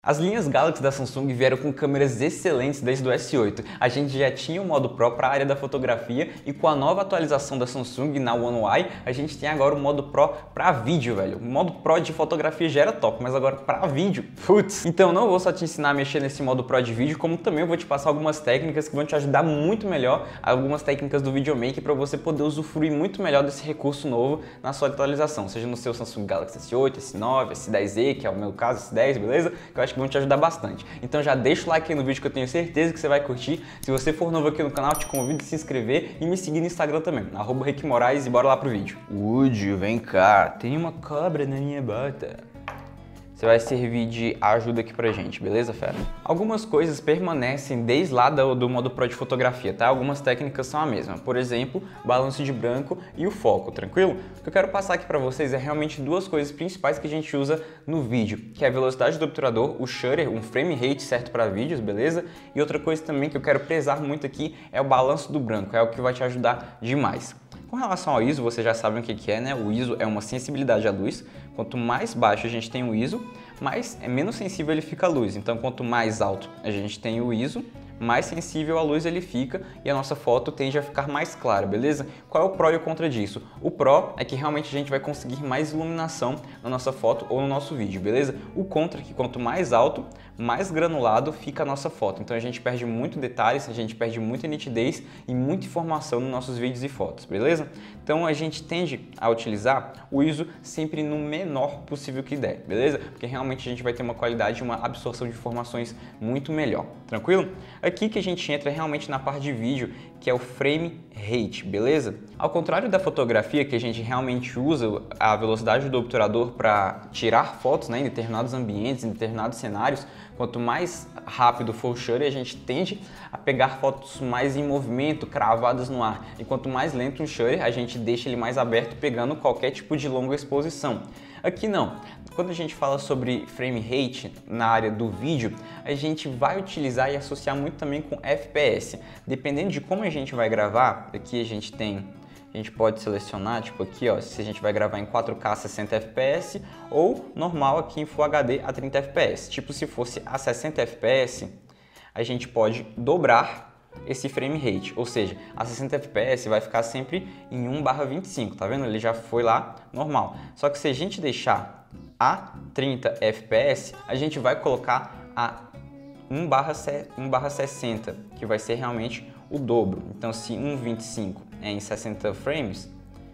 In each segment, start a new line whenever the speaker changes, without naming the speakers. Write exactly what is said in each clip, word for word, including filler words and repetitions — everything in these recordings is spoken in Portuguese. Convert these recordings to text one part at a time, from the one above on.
As linhas Galaxy da Samsung vieram com câmeras excelentes desde o S oito. A gente já tinha o modo Pro para a área da fotografia e com a nova atualização da Samsung na One U I, a gente tem agora o modo Pro para vídeo, velho. O modo Pro de fotografia já era top, mas agora para vídeo, putz. Então não vou só te ensinar a mexer nesse modo Pro de vídeo, como também eu vou te passar algumas técnicas que vão te ajudar muito melhor, algumas técnicas do videomaker para você poder usufruir muito melhor desse recurso novo na sua atualização, seja no seu Samsung Galaxy S oito, S nove, S dez e, que é o meu caso, S dez, beleza? Que eu acho que vão te ajudar bastante. Então já deixa o like aí no vídeo que eu tenho certeza que você vai curtir. Se você for novo aqui no canal, te convido a se inscrever e me seguir no Instagram também, arroba Rick Moraes, e bora lá pro vídeo. Woody, vem cá, tem uma cobra na minha bota. Você vai servir de ajuda aqui pra gente, beleza, fera? Algumas coisas permanecem desde lá do, do modo Pro de fotografia, tá? Algumas técnicas são a mesma. Por exemplo, balanço de branco e o foco, tranquilo? O que eu quero passar aqui pra vocês é realmente duas coisas principais que a gente usa no vídeo, que é a velocidade do obturador, o shutter, um frame rate certo para vídeos, beleza? E outra coisa também que eu quero prezar muito aqui é o balanço do branco, é o que vai te ajudar demais. Com relação ao I S O, vocês já sabem o que é, né? O I S O é uma sensibilidade à luz. Quanto mais baixo a gente tem o I S O, mais é menos sensível ele fica à luz. Então, quanto mais alto a gente tem o I S O, mais sensível à luz ele fica e a nossa foto tende a ficar mais clara, beleza? Qual é o pró e o contra disso? O pró é que realmente a gente vai conseguir mais iluminação na nossa foto ou no nosso vídeo, beleza? O contra é que quanto mais alto, mais granulado fica a nossa foto. Então a gente perde muito detalhes, a gente perde muita nitidez e muita informação nos nossos vídeos e fotos, beleza? Então a gente tende a utilizar o I S O sempre no menor possível que der, beleza? Porque realmente a gente vai ter uma qualidade e uma absorção de informações muito melhor, tranquilo? Aqui que a gente entra realmente na parte de vídeo, que é o frame rate, beleza? Ao contrário da fotografia, que a gente realmente usa a velocidade do obturador para tirar fotos, né, em determinados ambientes, em determinados cenários, quanto mais rápido for o shutter, a gente tende a pegar fotos mais em movimento, cravadas no ar. E quanto mais lento o shutter, a gente deixa ele mais aberto, pegando qualquer tipo de longa exposição. Aqui não. Quando a gente fala sobre frame rate na área do vídeo, a gente vai utilizar e associar muito também com F P S. Dependendo de como a gente vai gravar, aqui a gente tem, a gente pode selecionar, tipo aqui, ó, se a gente vai gravar em quatro K sessenta F P S ou normal aqui em Full H D a trinta F P S. Tipo, se fosse a sessenta F P S, a gente pode dobrar esse frame rate, ou seja, a sessenta F P S vai ficar sempre em um barra vinte e cinco, tá vendo? Ele já foi lá normal. Só que se a gente deixar a trinta F P S, a gente vai colocar a um barra sessenta, que vai ser realmente o dobro. Então, se um barra vinte e cinco é em sessenta frames,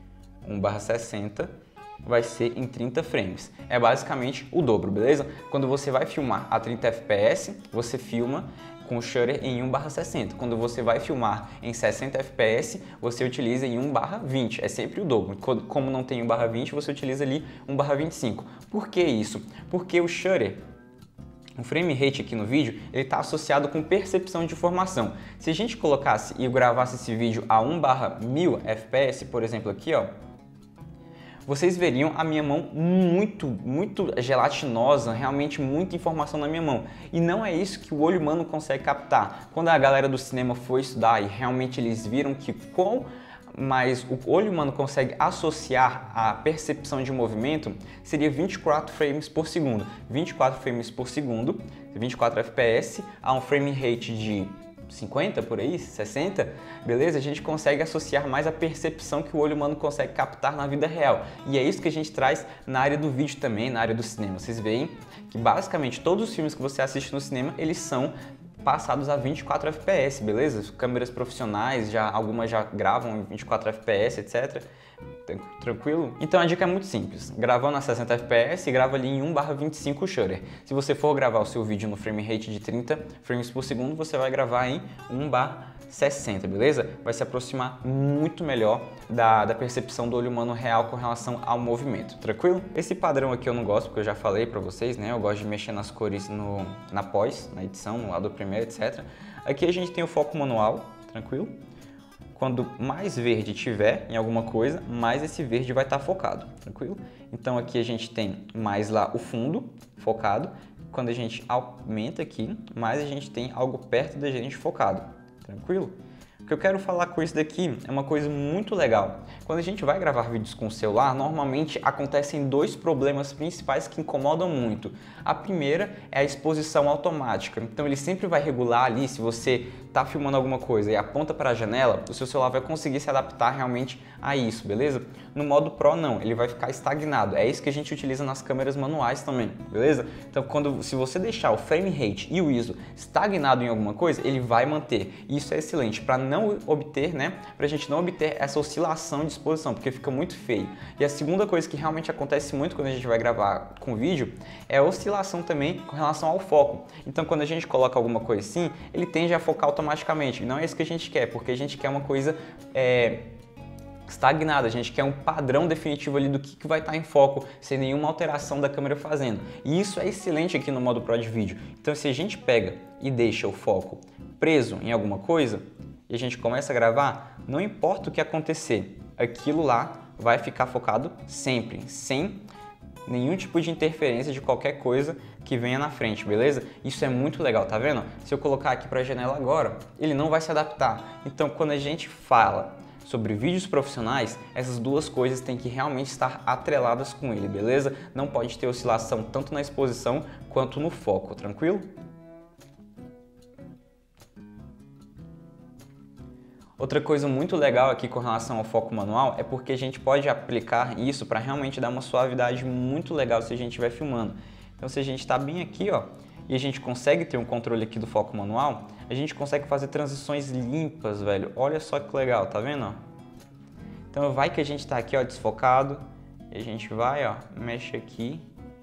um barra sessenta vai ser em trinta frames. É basicamente o dobro, beleza? Quando você vai filmar a trinta F P S, você filma com o shutter em um barra sessenta. Quando você vai filmar em sessenta F P S, você utiliza em um barra vinte. É sempre o dobro. Como não tem um barra vinte, você utiliza ali um barra vinte e cinco. Por que isso? Porque o shutter, o frame rate aqui no vídeo, ele está associado com percepção de informação. Se a gente colocasse e gravasse esse vídeo a um barra mil F P S, por exemplo aqui, ó, vocês veriam a minha mão muito, muito gelatinosa, realmente muita informação na minha mão. E não é isso que o olho humano consegue captar. Quando a galera do cinema foi estudar e realmente eles viram que com mais o olho humano consegue associar a percepção de movimento, seria vinte e quatro frames por segundo. vinte e quatro frames por segundo, vinte e quatro F P S, a um frame rate de cinquenta por aí, sessenta, beleza? A gente consegue associar mais a percepção que o olho humano consegue captar na vida real. E é isso que a gente traz na área do vídeo também, na área do cinema. Vocês veem que basicamente todos os filmes que você assiste no cinema, eles são passados a vinte e quatro F P S, beleza? Câmeras profissionais, já, algumas já gravam em vinte e quatro F P S, etcétera. Tranquilo? Então a dica é muito simples. Gravando a sessenta F P S, grava ali em um barra vinte e cinco o shutter. Se você for gravar o seu vídeo no frame rate de trinta frames por segundo, você vai gravar em um barra sessenta, beleza? Vai se aproximar muito melhor da, da percepção do olho humano real com relação ao movimento, tranquilo? Esse padrão aqui eu não gosto, porque eu já falei pra vocês, né? Eu gosto de mexer nas cores no, na pós, na edição, no lado primeiro, etcétera. Aqui a gente tem o foco manual, tranquilo? Quando mais verde tiver em alguma coisa, mais esse verde vai estar focado, tranquilo? Então aqui a gente tem mais lá o fundo focado. Quando a gente aumenta aqui, mais a gente tem algo perto da gente focado, tranquilo? O que que eu quero falar com isso daqui é uma coisa muito legal. Quando a gente vai gravar vídeos com o celular, normalmente acontecem dois problemas principais que incomodam muito. A primeira é a exposição automática. Então ele sempre vai regular ali, se você está filmando alguma coisa e aponta para a janela, o seu celular vai conseguir se adaptar realmente a isso, beleza? No modo Pro não, ele vai ficar estagnado. É isso que a gente utiliza nas câmeras manuais também, beleza? Então quando, se você deixar o frame rate e o I S O estagnado em alguma coisa, ele vai manter. Isso é excelente para não obter, né? Para a gente não obter essa oscilação de exposição, porque fica muito feio. E a segunda coisa que realmente acontece muito quando a gente vai gravar com vídeo é a oscilação também com relação ao foco. Então quando a gente coloca alguma coisa assim, ele tende a focar automaticamente. Não é isso que a gente quer, porque a gente quer uma coisa é, estagnada, a gente quer um padrão definitivo ali do que, que vai estar em foco, sem nenhuma alteração da câmera fazendo. E isso é excelente aqui no modo Pro de vídeo. Então se a gente pega e deixa o foco preso em alguma coisa e a gente começa a gravar, não importa o que acontecer, aquilo lá vai ficar focado sempre, sem nenhum tipo de interferência de qualquer coisa que venha na frente, beleza? Isso é muito legal, tá vendo? Se eu colocar aqui para a janela agora, ele não vai se adaptar. Então quando a gente fala sobre vídeos profissionais, essas duas coisas têm que realmente estar atreladas com ele, beleza? Não pode ter oscilação tanto na exposição quanto no foco, tranquilo? Outra coisa muito legal aqui com relação ao foco manual é porque a gente pode aplicar isso para realmente dar uma suavidade muito legal se a gente estiver filmando. Então se a gente está bem aqui, ó, e a gente consegue ter um controle aqui do foco manual, a gente consegue fazer transições limpas, velho. Olha só que legal, tá vendo? Ó? Então vai que a gente está aqui, ó, desfocado, e a gente vai, ó, mexe aqui.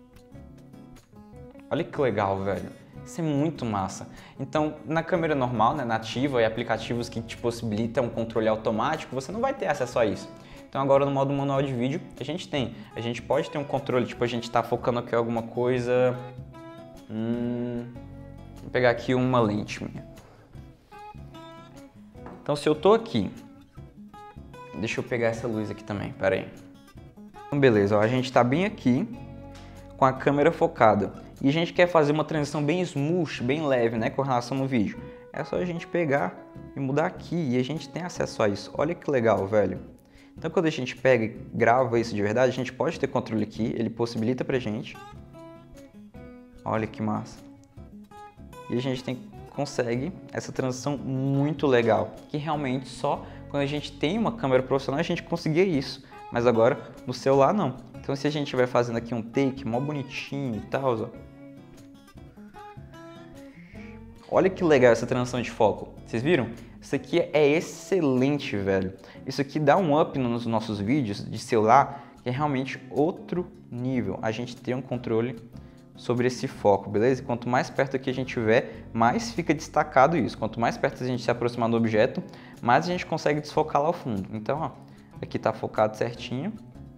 Olha que legal, velho. Isso é muito massa. Então, na câmera normal, né, nativa e aplicativos que te possibilitam um controle automático, você não vai ter acesso a isso. Então agora no modo manual de vídeo, a gente tem. A gente pode ter um controle, tipo, a gente está focando aqui em alguma coisa. Hum, vou pegar aqui uma lente minha. Então se eu tô aqui, deixa eu pegar essa luz aqui também, pera aí. Então beleza, ó, a gente está bem aqui com a câmera focada e a gente quer fazer uma transição bem smooth, bem leve, né, com relação no vídeo. É só a gente pegar e mudar aqui e a gente tem acesso a isso. Olha que legal, velho. Então quando a gente pega e grava isso de verdade, a gente pode ter controle aqui, ele possibilita pra gente. Olha que massa. E a gente tem, consegue essa transição muito legal, que realmente só quando a gente tem uma câmera profissional a gente conseguia isso, mas agora no celular não. Então se a gente vai fazendo aqui um take mó bonitinho e tal, ó. Olha que legal essa transição de foco, vocês viram? Isso aqui é excelente, velho. Isso aqui dá um up nos nossos vídeos de celular, que é realmente outro nível. A gente tem um controle sobre esse foco, beleza? Quanto mais perto aqui a gente tiver, mais fica destacado isso. Quanto mais perto a gente se aproximar do objeto, mais a gente consegue desfocar lá ao fundo. Então, ó, aqui tá focado certinho.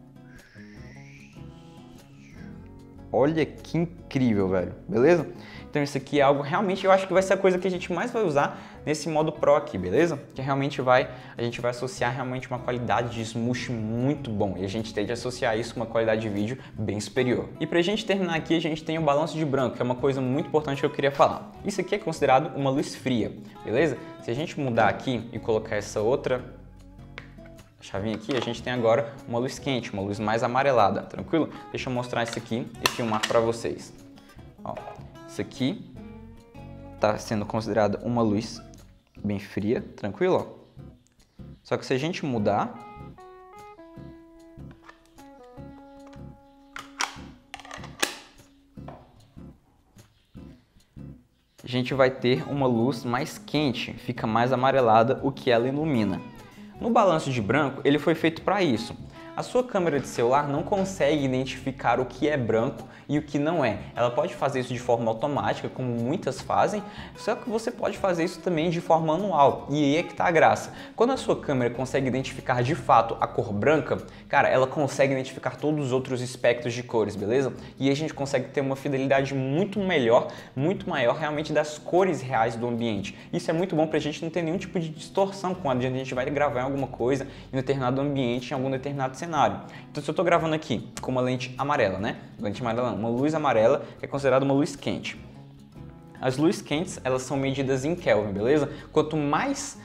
Olha que incrível, velho, beleza? Então isso aqui é algo realmente, eu acho que vai ser a coisa que a gente mais vai usar nesse modo Pro aqui, beleza? Que realmente vai, a gente vai associar realmente uma qualidade de smooth muito bom e a gente tem de associar isso com uma qualidade de vídeo bem superior. E pra gente terminar aqui, a gente tem o balanço de branco, que é uma coisa muito importante que eu queria falar. Isso aqui é considerado uma luz fria, beleza? Se a gente mudar aqui e colocar essa outra chavinha aqui, a gente tem agora uma luz quente, uma luz mais amarelada, tranquilo? Deixa eu mostrar isso aqui e filmar para vocês. Ó, isso aqui está sendo considerada uma luz bem fria, tranquilo? Ó. Só que se a gente mudar, a gente vai ter uma luz mais quente, fica mais amarelada, o que ela ilumina. No balanço de branco, ele foi feito para isso. A sua câmera de celular não consegue identificar o que é branco e o que não é. Ela pode fazer isso de forma automática, como muitas fazem, só que você pode fazer isso também de forma manual. E aí é que tá a graça. Quando a sua câmera consegue identificar de fato a cor branca, cara, ela consegue identificar todos os outros espectros de cores, beleza? E aí a gente consegue ter uma fidelidade muito melhor, muito maior realmente das cores reais do ambiente. Isso é muito bom pra gente não ter nenhum tipo de distorção quando a gente vai gravar em alguma coisa, em um determinado ambiente, em algum determinado cenário. Então se eu estou gravando aqui com uma lente amarela, né? Lente amarela não, uma luz amarela que é considerada uma luz quente. As luzes quentes, elas são medidas em Kelvin, beleza? Quanto mais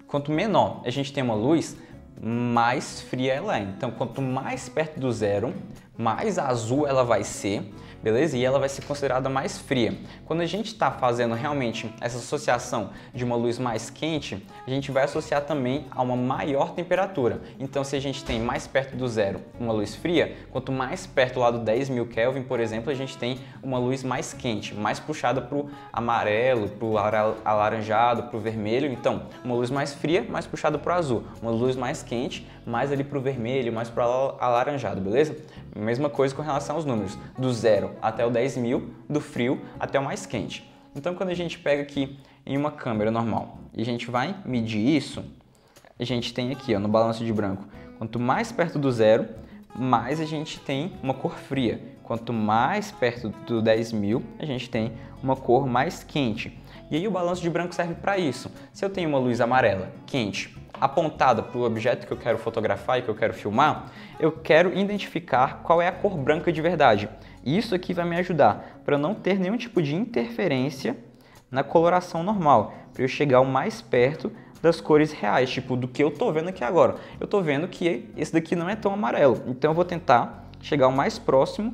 quanto menor a gente tem uma luz, mais fria ela é. Então, quanto mais perto do zero, mais azul ela vai ser, beleza? E ela vai ser considerada mais fria. Quando a gente está fazendo realmente essa associação de uma luz mais quente, a gente vai associar também a uma maior temperatura. Então, se a gente tem mais perto do zero uma luz fria, quanto mais perto lá do dez mil Kelvin, por exemplo, a gente tem uma luz mais quente, mais puxada para o amarelo, para o alaranjado, para o vermelho. Então, uma luz mais fria, mais puxada para o azul. Uma luz mais quente, mais ali para o vermelho, mais para o alaranjado, beleza? Mesma coisa com relação aos números, do zero até o dez mil, do frio até o mais quente. Então, quando a gente pega aqui em uma câmera normal e a gente vai medir isso, a gente tem aqui ó, no balanço de branco, quanto mais perto do zero, mais a gente tem uma cor fria. Quanto mais perto do dez mil, a gente tem uma cor mais quente. E aí o balanço de branco serve para isso. Se eu tenho uma luz amarela, quente, apontada para o objeto que eu quero fotografar e que eu quero filmar, eu quero identificar qual é a cor branca de verdade. E isso aqui vai me ajudar para não ter nenhum tipo de interferência na coloração normal, para eu chegar o mais perto das cores reais, tipo do que eu estou vendo aqui agora. Eu estou vendo que esse daqui não é tão amarelo, então eu vou tentar chegar o mais próximo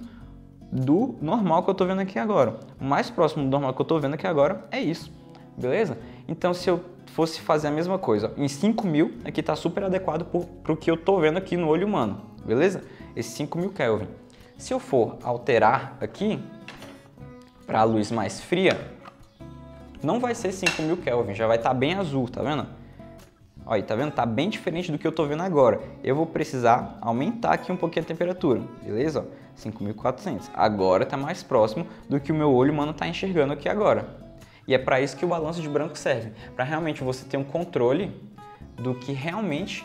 do normal que eu estou vendo aqui agora. O mais próximo do normal que eu estou vendo aqui agora é isso, beleza? Então se eu fosse fazer a mesma coisa, em cinco mil, aqui está super adequado para o que eu estou vendo aqui no olho humano, beleza? Esse cinco mil Kelvin. Se eu for alterar aqui para a luz mais fria, não vai ser cinco mil Kelvin, já vai estar tá bem azul, tá vendo? Olha, tá vendo? Tá bem diferente do que eu tô vendo agora. Eu vou precisar aumentar aqui um pouquinho a temperatura, beleza? cinco mil e quatrocentos. Agora tá mais próximo do que o meu olho humano tá enxergando aqui agora. E é para isso que o balanço de branco serve, para realmente você ter um controle do que realmente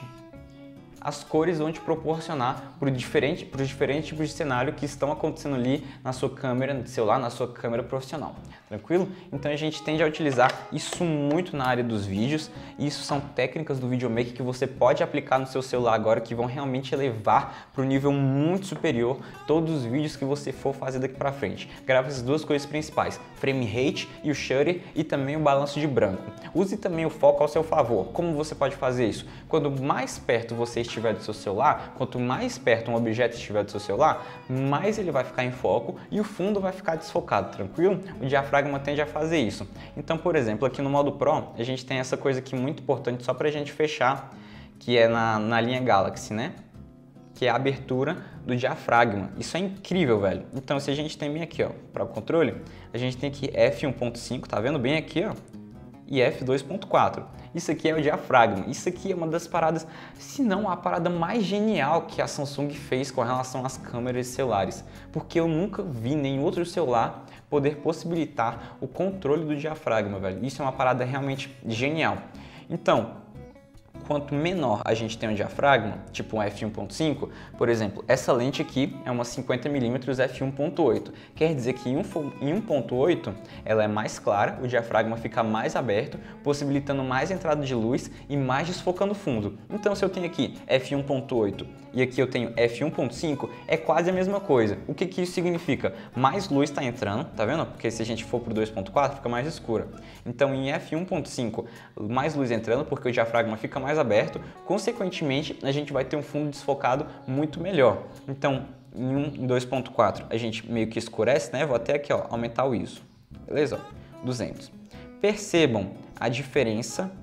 as cores vão te proporcionar para os diferentes, para os diferentes tipos de cenário que estão acontecendo ali na sua câmera de celular, na sua câmera profissional. Tranquilo? Então a gente tende a utilizar isso muito na área dos vídeos, e isso são técnicas do videomaker que você pode aplicar no seu celular agora, que vão realmente elevar para um nível muito superior todos os vídeos que você for fazer daqui para frente. Grava essas duas coisas principais, frame rate e o shutter, e também o balanço de branco. Use também o foco ao seu favor. Como você pode fazer isso? Quando mais perto você estiver do seu celular, quanto mais perto um objeto estiver do seu celular, mais ele vai ficar em foco e o fundo vai ficar desfocado, tranquilo? O diafragma tende a fazer isso. Então, por exemplo, aqui no modo Pro, a gente tem essa coisa aqui muito importante só para a gente fechar, que é na, na linha Galaxy, né? Que é a abertura do diafragma. Isso é incrível, velho. Então, se a gente tem bem aqui, ó, para o controle, a gente tem aqui F um ponto cinco, tá vendo bem aqui, ó? E F dois ponto quatro. Isso aqui é o diafragma. Isso aqui é uma das paradas, se não a parada mais genial que a Samsung fez com relação às câmeras celulares. Porque eu nunca vi nenhum outro celular poder possibilitar o controle do diafragma, velho. Isso é uma parada realmente genial. Então, quanto menor a gente tem um diafragma, tipo um F um ponto cinco, por exemplo, essa lente aqui é uma cinquenta milímetros F um ponto oito. Quer dizer que em um ponto oito ela é mais clara, o diafragma fica mais aberto, possibilitando mais entrada de luz e mais desfocando o fundo. Então, se eu tenho aqui F um ponto oito e aqui eu tenho F um ponto cinco, é quase a mesma coisa. O que que isso significa? Mais luz está entrando, tá vendo? Porque se a gente for para o dois ponto quatro, fica mais escura. Então, em F um ponto cinco, mais luz entrando, porque o diafragma fica mais aberto, consequentemente a gente vai ter um fundo desfocado muito melhor. Então em, um, em dois ponto quatro a gente meio que escurece, né? Vou até aqui ó, aumentar o I S O, beleza? Ó, duzentos. Percebam a diferença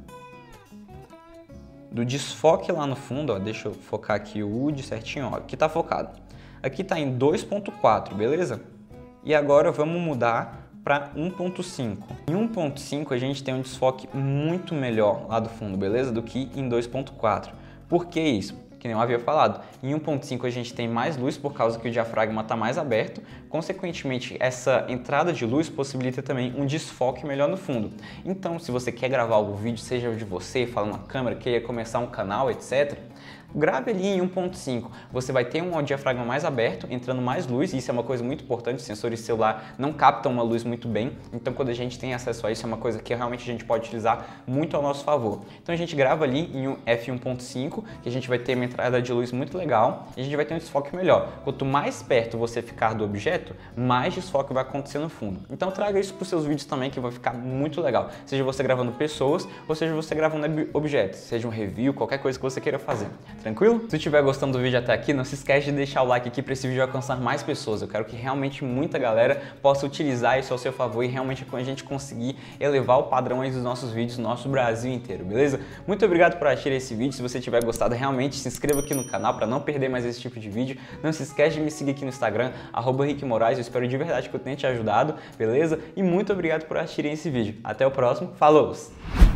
do desfoque lá no fundo, ó. Deixa eu focar aqui o U D certinho, ó. Aqui tá focado. Aqui tá em dois ponto quatro, beleza? E agora vamos mudar para um ponto cinco. Em um ponto cinco a gente tem um desfoque muito melhor lá do fundo, beleza? Do que em dois ponto quatro. Por que isso? Que nem eu havia falado. Em um ponto cinco a gente tem mais luz por causa que o diafragma está mais aberto. Consequentemente, essa entrada de luz possibilita também um desfoque melhor no fundo. Então, se você quer gravar algum vídeo, seja de você, falando na câmera, queira começar um canal, etcétera, grave ali em um ponto cinco. Você vai ter um diafragma mais aberto, entrando mais luz, e isso é uma coisa muito importante, os sensores de celular não captam uma luz muito bem, então quando a gente tem acesso a isso é uma coisa que realmente a gente pode utilizar muito ao nosso favor. Então a gente grava ali em um f um ponto cinco, que a gente vai ter uma entrada de luz muito legal, e a gente vai ter um desfoque melhor. Quanto mais perto você ficar do objeto, mais desfoque vai acontecer no fundo. Então traga isso para os seus vídeos também, que vai ficar muito legal. Seja você gravando pessoas, ou seja você gravando objetos, seja um review, qualquer coisa que você queira fazer. Tranquilo? Se estiver gostando do vídeo até aqui, não se esquece de deixar o like aqui para esse vídeo alcançar mais pessoas. Eu quero que realmente muita galera possa utilizar isso ao seu favor e realmente a gente conseguir elevar o padrão aí dos nossos vídeos no nosso Brasil inteiro, beleza? Muito obrigado por assistir esse vídeo. Se você tiver gostado, realmente se inscreva aqui no canal para não perder mais esse tipo de vídeo. Não se esquece de me seguir aqui no Instagram, arroba Rick Moraes. Eu espero de verdade que eu tenha te ajudado, beleza? E muito obrigado por assistirem esse vídeo. Até o próximo. Falou!